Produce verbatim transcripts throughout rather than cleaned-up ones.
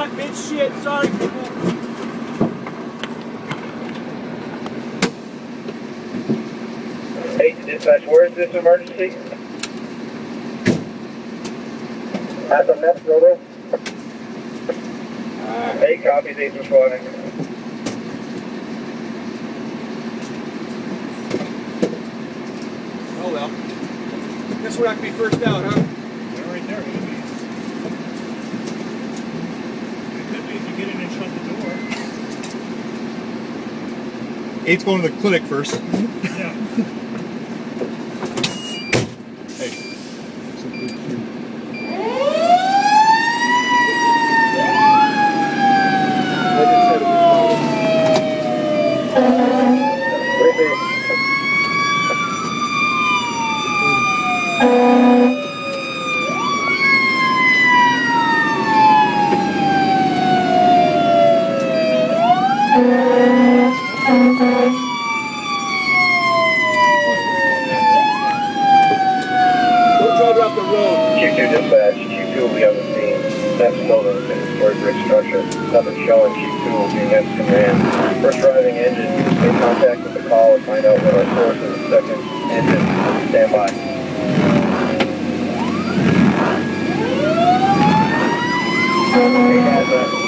hot mid shit. Sorry, people. Hey, dispatch, where is this emergency? At the next rotor. Uh, hey, copy, these responding. Oh well. Guess we're not gonna be first out, huh? They're right there. It'll be. It could be if you get in and shut the door. Eight's going to the clinic first. Yeah. Hey. That's a good cue. I just said it was Don't drive off the road. Q two dispatch, Q two will be on the scene. Next building, two-story brick structure. Nothing showing. Q two will be next command. First driving engine, make contact with the call and find out what our source is. Second engine, stand by. Hey, guys,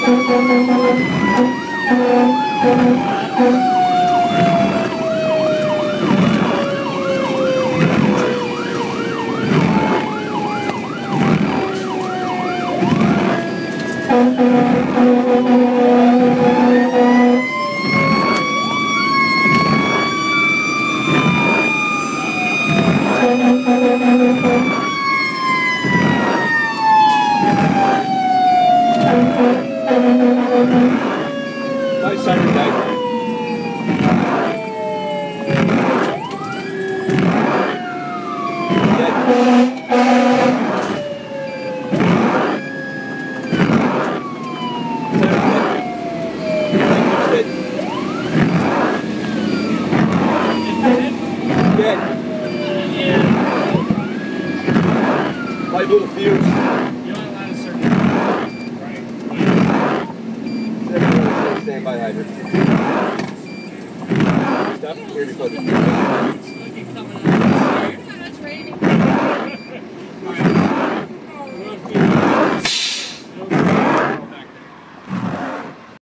Nice siren guy. Dead. Light little fuse. You don't allow to circuit. Right. Stand by hydrant. Stop here before the That's raining. All right.